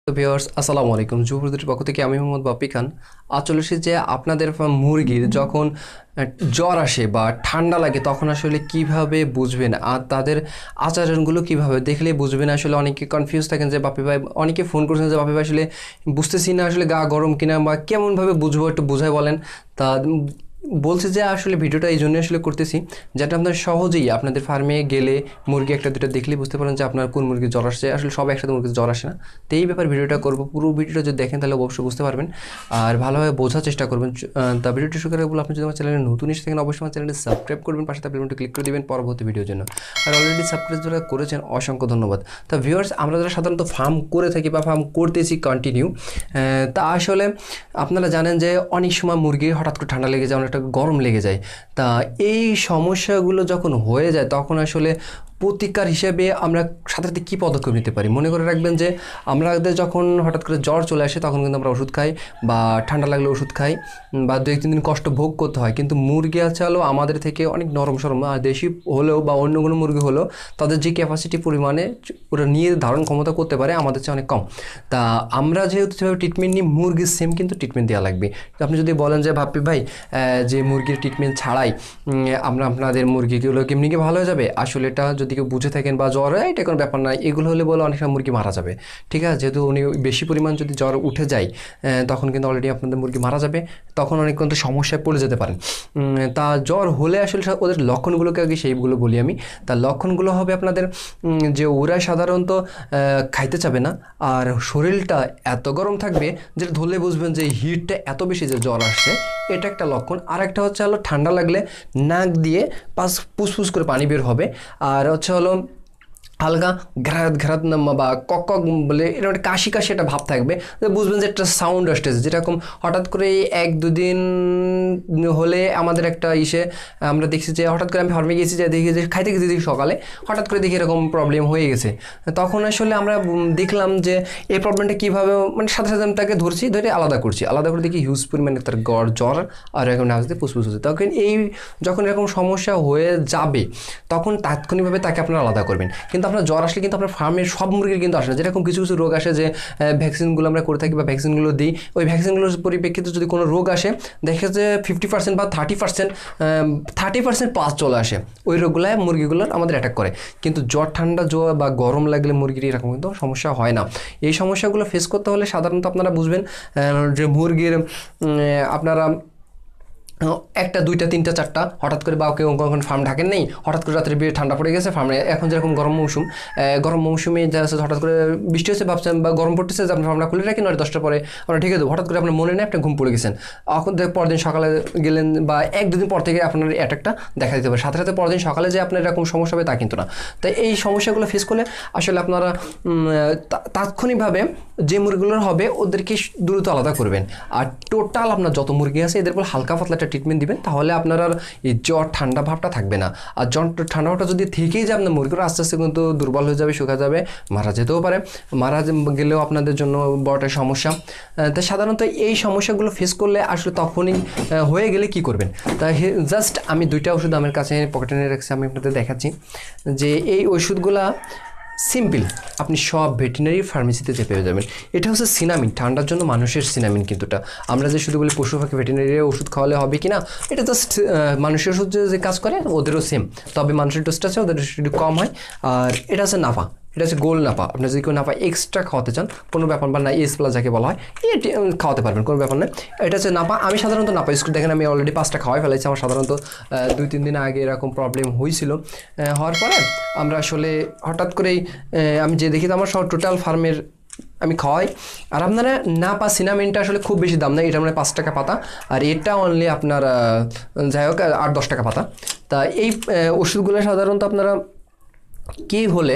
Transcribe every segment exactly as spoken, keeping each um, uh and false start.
তো ভিউয়ার্স আসসালামু আলাইকুম। যুবদের পক্ষ থেকে আমি মোহাম্মদ বাপ্পি খান। আজ চলে এসেছি যে আপনাদের মুরগির যখন জ্বর আসে বা ঠান্ডা লাগে তখন আসলে কিভাবে বুঝবেন আর তাদের আচরণগুলো কিভাবে দেখলে বুঝবেন। আসলে অনেকে কনফিউজ থাকেন যে বাপ্পি ভাই, অনেকে ফোন করছেন যে বাপ্পি ভাই আসলে বুঝতেছি না আসলে গা গরম কিনা বা কেমনভাবে বুঝবো একটু বোঝায় বলেন। তা বলছে যে আসলে ভিডিওটা এই জন্য আসলে করতেছি যেটা আপনার সহজেই আপনাদের ফার্মে গেলে মুরগি একটা দুটো দেখলেই বুঝতে পারেন যে আপনার কোন মুরগির জ্বর আসছে। আসলে সব একসাথে মুরগির জ্বর আসে না। তো এই ব্যাপারে ভিডিওটা করবো, পুরো ভিডিওটা যদি দেখেন তাহলে অবশ্যই বুঝতে পারবেন আর ভালোভাবে বোঝার চেষ্টা করবেন। তা ভিডিওটি শুরু করে বলে আপনি যদি আমার চ্যানেলে নতুন এসে থাকেন অবশ্যই আমার চ্যানেলটি সাবস্ক্রাইব করবেন, পাশে থাকা বেলবটনটি ক্লিক করে দেবেন পরবর্তী ভিডিওর জন্য। আর অলরেডি সাবস্ক্রাইব যারা করেছেন অসংখ্য ধন্যবাদ। তা ভিউয়ার্স, আমরা যারা সাধারণত ফার্ম করে থাকি বা ফার্ম করতেছি কন্টিনিউ, তা আসলে আপনারা জানেন যে অনেক সময় মুরগির হঠাৎ করে ঠান্ডা লেগে যায়, অনেকটা গরম লেগে যায়। তা এই সমস্যাগুলো যখন হয়ে যায় তখন আসলে প্রতিকার হিসেবে আমরা সাথে সাথে কী পদক্ষেপ নিতে পারি মনে করে রাখবেন যে আমাদের যখন হঠাৎ করে জ্বর চলে আসে তখন কিন্তু আমরা ওষুধ খাই বা ঠান্ডা লাগলে ওষুধ খাই বা দু এক তিন দিন কষ্ট ভোগ করতে হয়। কিন্তু মুরগি আছে হলো আমাদের থেকে অনেক নরম সরম, আর দেশি হলেও বা অন্য কোনো মুরগি হলেও তাদের যে ক্যাপাসিটি পরিমাণে ওরা নিয়ে ধারণ ক্ষমতা করতে পারে আমাদের চেয়ে অনেক কম। তা আমরা যেহেতু যেভাবে ট্রিটমেন্ট নিই মুরগির সেম কিন্তু ট্রিটমেন্ট দেওয়া লাগবে। আপনি যদি বলেন যে বাপ্পি ভাই যে মুরগির ট্রিটমেন্ট ছাড়াই আমরা আপনাদের মুরগিগুলো কেমনি কি ভালো হয়ে যাবে, আসলে এটা যদি কেউ বুঝে থাকেন বা জ্বর হয় এটা কোনো ব্যাপার না, এগুলো হলে বলে অনেক সময় মুরগি মারা যাবে। ঠিক আছে, যেহেতু উনি বেশি পরিমাণ যদি জ্বর উঠে যায় তখন কিন্তু অলরেডি আপনাদের মুরগি মারা যাবে, তখন অনেক কিন্তু সমস্যায় পড়ে যেতে পারেন। তা জ্বর হলে আসলে ওদের লক্ষণগুলোকে আগে সেইগুলো বলি আমি। তার লক্ষণগুলো হবে আপনাদের যে ওরা সাধারণত খাইতে চাবে না, আর শরীরটা এত গরম থাকবে যেটা ধরলে বুঝবেন যে হিটটা এত বেশি যে জ্বর আসছে, এটা একটা লক্ষণ। আর একটা হচ্ছে হলো ঠান্ডা লাগলে নাক দিয়ে পাস ফুসফুস করে পানি বের হবে, আর হচ্ছে হলো হালকা ঘ্রাত ঘ্রাত নাম্বা বা কক কক বলে এরকম একটা কাশি কাশি একটা ভাব থাকবে, বুঝবেন যে একটা সাউন্ড আসতেছে। যেরকম হঠাৎ করে এক দুদিন হলে আমাদের একটা ইসে আমরা দেখছি যে হঠাৎ করে আমি ফার্মে গেছি যে দেখি যে খাইতে গেছি দেখি সকালে হঠাৎ করে দেখি এরকম প্রবলেম হয়ে গেছে। তখন আসলে আমরা দেখলাম যে এই প্রবলেমটা কীভাবে, মানে সাথে সাথে আমি তাকে ধরছি, ধরে আলাদা করছি, আলাদা করে দেখি হিউজ পরিমাণে তার গড় জ্বর আর এরকম নাচ দিয়ে ফুসফুস হচ্ছে। তখন এই যখন এরকম সমস্যা হয়ে যাবে তখন তাৎক্ষণিকভাবে তাকে আপনারা আলাদা করবেন। কিন্তু আপনার জ্বর আসলে কিন্তু আপনার ফার্মের সব মুরগির কিন্তু আসে না। যেরকম কিছু কিছু রোগ আসে যে ভ্যাকসিনগুলো আমরা করে থাকি বা ভ্যাকসিনগুলো দিই, ওই ভ্যাকসিনগুলোর পরিপ্রেক্ষিতে যদি কোনো রোগ আসে দেখে যে ফিফটি পার্সেন্ট বা thirty percent thirty percent pass চলে আসে, ওই রোগগুলো মুরগিগুলোর আমাদের অ্যাটাক করে। কিন্তু জ্বর ঠান্ডা জ্বর বা গরম লাগলে মুরগির এরকম কিন্তু সমস্যা হয় না। এই সমস্যাগুলো ফেস করতে হলে সাধারণত আপনারা বুঝবেন যে মুরগির আপনারা একটা দুইটা তিনটা চারটা হঠাৎ করে বা কেউ কখন ফার্ম ঢাকেন নেই, হঠাৎ করে রাত্রে বিয়ে ঠান্ডা পড়ে গেছে ফার্মে, এখন যেরকম গরম মৌসুম, গরম মৌসুমে যা আছে হঠাৎ করে বৃষ্টি হচ্ছে ভাবছেন বা গরম পড়তেছে যে আপনি ফার্মটা খুলে রাখেন নয় দশটার পরে আমরা ঢেকে দেবো, হঠাৎ করে আপনার মনে নেই আপনি ঘুম পড়ে গেছেন, এখন পরদিন সকালে গেলেন বা এক দুদিন পর থেকে আপনার অ্যাটাকটা দেখা দিতে পারে, সাথে সাথে পরদিন সকালে যে আপনার এরকম সমস্যা হবে তা কিন্তু না। তাই এই সমস্যাগুলো ফেস করলে আসলে আপনারা তাৎক্ষণিকভাবে যে মুরগিগুলোর হবে ওদেরকে দ্রুত আলাদা করবেন। আর টোটাল আপনার যত মুরগি আছে এদের বলে হালকা পাতলা একটা ট্রিটমেন্ট দিবেন, তাহলে আপনার আর এই জ্বর ঠান্ডা ভাবটা থাকবে না। আর জ্বর ঠান্ডা ভাবটা যদি থেকেই যায় আপনার মুরগিগুলো আস্তে আস্তে কিন্তু দুর্বল হয়ে যাবে, শুকা যাবে, মারা যেতেও পারে। মারা গেলেও আপনাদের জন্য বড়টা সমস্যা। তাই সাধারণত এই সমস্যাগুলো ফেস করলে আসলে তখনই হয়ে গেলে কি করবেন, তাই জাস্ট আমি দুইটা ওষুধ আমার কাছে পকেটে নিয়ে রাখছি, আমি আপনাদের দেখাচ্ছি যে এই ওষুধগুলা সিম্পল আপনি সব ভেটেরিনারি ফার্মেসিতে যে পেয়ে যাবেন। এটা হচ্ছে সিনামিন, ঠান্ডার জন্য মানুষের সিনামিন। কিন্তু এটা আমরা যে শুধু বলি পশু পাখি ভেটেরিনারি ওষুধ খাওয়ালে হবে কি না, এটা জাস্ট মানুষের ওষুধ যে কাজ করে ওদেরও সেম, তবে মানুষের ডোজটা আছে ওদের একটু কম হয়। আর এটা হচ্ছে নাফা, এটা হচ্ছে গোল নাপা। আপনি যদি কেউ নাপা এক্সট্রা খাওয়াতে চান কোনো ব্যাপার বা না, এস প্লাস যাকে বলা হয় এটি খাওয়াতে পারবেন, কোনো ব্যাপার না। এটা হচ্ছে নাপা। আমি সাধারণত নাপা স্কুল দেখেন আমি অলরেডি পাঁচটা খাওয়াই ফেলেছি। আমার সাধারণত দুই তিন দিন আগে এরকম প্রবলেম হয়েছিল, হওয়ার পরে আমরা আসলে হঠাৎ করেই আমি যে দেখি আমার সব টোটাল ফার্মের আমি খাওয়াই। আর আপনারা নাপা সিনামিনটা আসলে খুব বেশি দাম নেই, এটা মানে পাঁচ টাকা পাতা, আর এটা অনলি আপনার যাই হোক আট দশ টাকা পাতা। তা এই ওষুধগুলো সাধারণত আপনারা কী হলে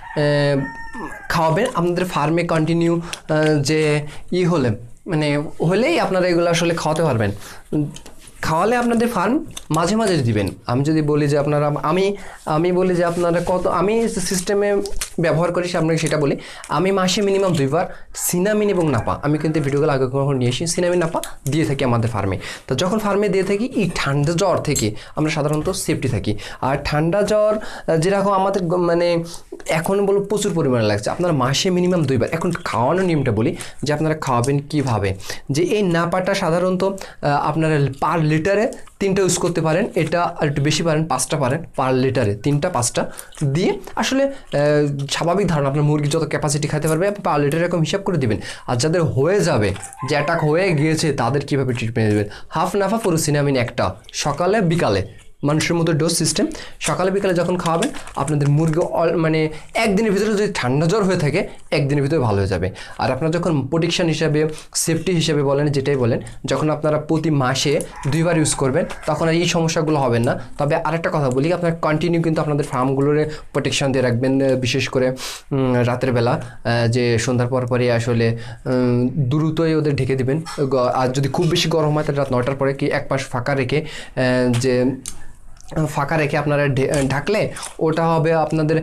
খাওয়াবেন আপনাদের ফার্মে কন্টিনিউ যে ই হলে মানে হলেই আপনারা এগুলো আসলে খাওয়াতে পারবেন। খাওয়ালে আপনাদের ফার্ম মাঝে মাঝে দিবেন। আমি যদি বলি যে আপনারা আমি আমি বলি যে আপনারা কত আমি সিস্টেমে ব্যবহার করি আপনাকে সেটা বলি। আমি মাসে মিনিমাম দুইবার সিনামিন এবং নাপা, আমি কিন্তু ভিডিওগুলো আগে কখন নিয়ে এসি, সিনামিন নাপা দিয়ে থাকি আমাদের ফার্মে। তো যখন ফার্মে দিয়ে থাকি এই ঠান্ডা জ্বর থেকে আমরা সাধারণত সেফটি থাকি। আর ঠান্ডা জ্বর যেরকম আমাদের মানে এখন বলো প্রচুর পরিমাণে লাগছে, আপনারা মাসে মিনিমাম দুইবার। এখন খাওয়ানোর নিয়মটা বলি যে আপনারা খাওয়াবেন কীভাবে, যে এই নাপাটা সাধারণত আপনারা পার লিটারে তিনটা ইউজ করতে পারেন, এটা আর একটু বেশি পারেন পাঁচটা পারেন, পার লিটারে তিনটা পাঁচটা দিয়ে আসলে স্বাভাবিক ধারণা আপনার মুরগি যত ক্যাপাসিটি খাইতে পারবে পার লিটার এরকম হিসাব করে দিবেন। আর যাদের হয়ে যাবে যে অ্যাটাক হয়ে গিয়েছে তাদের কীভাবে ট্রিটমেন্ট দেবেন, হাফ নাফা ফুরুসিনামিন একটা সকালে বিকালে মানুষের মতো ডোজ সিস্টেম, সকালে বিকালে যখন খাওয়াবেন আপনাদের মুরগি মানে একদিনের ভিতরে যদি ঠান্ডা জ্বর হয়ে থাকে একদিনের ভিতরে ভালো হয়ে যাবে। আর আপনারা যখন প্রোটেকশন হিসাবে সেফটি হিসাবে বলেন যেটাই বলেন, যখন আপনারা প্রতি মাসে দুইবার ইউজ করবেন তখন আর এই সমস্যাগুলো হবেন না। তবে আরেকটা কথা বলি, আপনারা কন্টিনিউ কিন্তু আপনাদের ফার্মগুলোর প্রোটেকশন দিয়ে রাখবেন, বিশেষ করে রাতের বেলা যে সন্ধ্যার পর পরই আসলে দ্রুতই ওদের ঢেকে দিবেন। আর যদি খুব বেশি গরম হয় তাহলে রাত নয়টার পরে কি এক পাশ ফাঁকা রেখে যে ফাঁকা রেখে আপনারা ঢাকলে ওটা হবে আপনাদের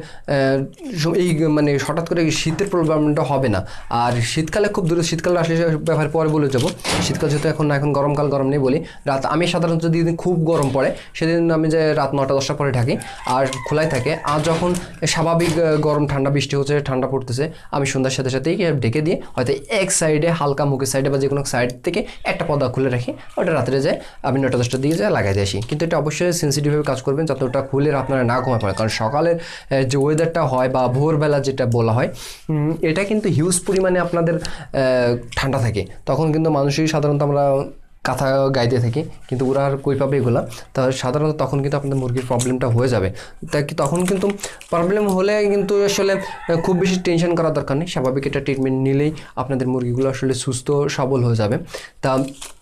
এই মানে হঠাৎ করে শীতের প্রবলেমটা হবে না। আর শীতকালে খুব দূরে শীতকাল আসলে ব্যাপারে পরে বলে যাবো, শীতকাল যেহেতু এখন এখন গরমকাল গরম নেই বলি, রাত আমি সাধারণত যদি খুব গরম পড়ে সেদিন আমি যে রাত নটা দশটা পরে ঢাকি আর খোলাই থাকে। আর যখন স্বাভাবিক গরম ঠান্ডা বৃষ্টি হচ্ছে ঠান্ডা পড়তেছে আমি সন্ধ্যার সাথে সাথেই ঢেকে দিয়ে হয়তো এক সাইডে হালকা মুখের সাইডে বা যে কোনো সাইড থেকে একটা পর্দা খুলে রাখি, ওটা রাত্রে যায় আমি নটা দশটার দিকে যায় লাগাই দিয়ে আসি। কিন্তু এটা অবশ্যই সেন্সিটিভ কাজ করবেন যাতে ওটা খুলে আপনারা না ঘুমায় পড়ে, কারণ সকালের যে ওয়েদারটা হয় বা ভোরবেলা যেটা বলা হয় এটা কিন্তু হিউজ পরিমাণে আপনাদের ঠান্ডা থাকে, তখন কিন্তু মানুষই সাধারণত আমরা কাঁথা গাইতে থাকি, কিন্তু ওরা আর কই পাবে এগুলো, তা সাধারণত তখন কিন্তু আপনাদের মুরগির প্রবলেমটা হয়ে যাবে। তাই কি তখন কিন্তু প্রবলেম হলে কিন্তু আসলে খুব বেশি টেনশন করার দরকার নেই, স্বাভাবিক এটা ট্রিটমেন্ট নিলেই আপনাদের মুরগিগুলো আসলে সুস্থ সবল হয়ে যাবে। তা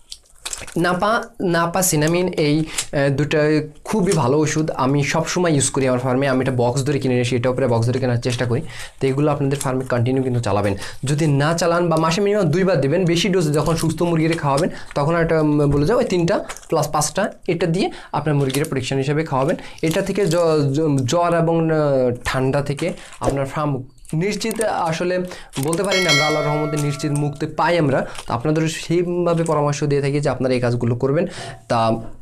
নাপা নাপা সিনামিন এই দুটো খুবই ভালো ওষুধ, আমি সবসময় ইউজ করি আমার ফার্মে। আমি এটা বক্স ধরে কিনে নিয়ে এটার উপরে বক্স ধরে কেনার চেষ্টা করি। তো এগুলো আপনাদের ফার্মে কন্টিনিউ কিন্তু চালাবেন। যদি না চালান বা মাসে মিনিমাম দুইবার দেবেন, বেশি ডোজ যখন সুস্থ মুরগিরে খাওয়াবেন তখন একটা বলে যাও ওই তিনটা প্লাস পাঁচটা এটা দিয়ে আপনার মুরগির প্রোটেকশন হিসেবে খাওয়াবেন। এটা থেকে জ্বর এবং ঠান্ডা থেকে আপনার ফার্ম নিশ্চিত আসলে বলতে পারি না আমরা আল্লাহর রহমতে নিশ্চিত মুক্তি পাই আমরা। আপনাদের সেইভাবে পরামর্শ দিয়ে থাকি যে আপনারা এই কাজগুলো করবেন। তা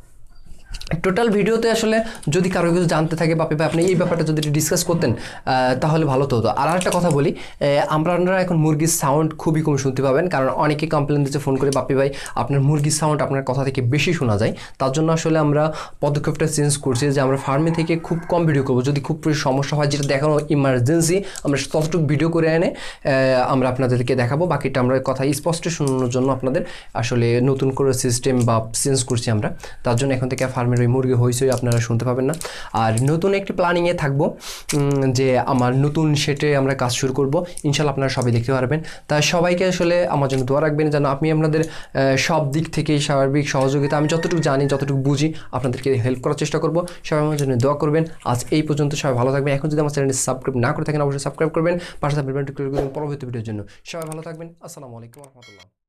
টোটাল ভিডিওতে আসলে যদি কারো কিছু জানতে থাকে বাপি ভাই আপনি এই ব্যাপারটা যদি ডিসকাস করতেন তাহলে ভালো তো হতো। আর একটা কথা বলি, আপনারা এখন মুরগির সাউন্ড খুবই কম শুনতে পাবেন, কারণ অনেকে কমপ্লেন দিচ্ছে ফোন করে বাপি ভাই আপনার মুরগির সাউন্ড আপনার কথা থেকে বেশি শোনা যায়। তার জন্য আসলে আমরা পদক্ষেপটা চেঞ্জ করছি যে আমরা ফার্মে থেকে খুব কম ভিডিও করবো, যদি খুব সমস্যা হয় যেটা দেখানো ইমার্জেন্সি আমরা ততটুকু ভিডিও করে এনে আমরা আপনাদেরকে দেখাবো, বাকিটা আমরা কথা স্পষ্ট শোনানোর জন্য আপনাদের আসলে নতুন করে সিস্টেম বা চেঞ্জ করছি আমরা। তার জন্য এখন থেকে ফার্মের ওই মুরগি হয়েছে আপনারা শুনতে পাবেন না। আর নতুন একটি প্ল্যানিংয়ে থাকবো যে আমার নতুন সেটে আমরা কাজ শুরু করব, ইনশাল্লাহ আপনারা সবাই দেখতে পারবেন। তাই সবাইকে আসলে আমার জন্য দোয়া রাখবেন যেন আমি আপনাদের সব দিক থেকে স্বাভাবিক সহযোগিতা আমি যতটুকু জানি যতটুকু বুঝি আপনাদেরকে হেল্প করার চেষ্টা করব। সবাই আমার জন্য দোয়া করবেন। আজ এই পর্যন্ত, সবাই ভালো থাকবেন। এখন যদি আমার চ্যানেলটি সাবস্ক্রাইব না করে থাকেন অবশ্যই সাবস্ক্রাইব করবেন, পাশে থাকবেন পরবর্তী ভিডিওর জন্য। সবাই ভালো থাকবেন। আসসালামু আলাইকুম ওয়া রাহমাতুল্লাহ।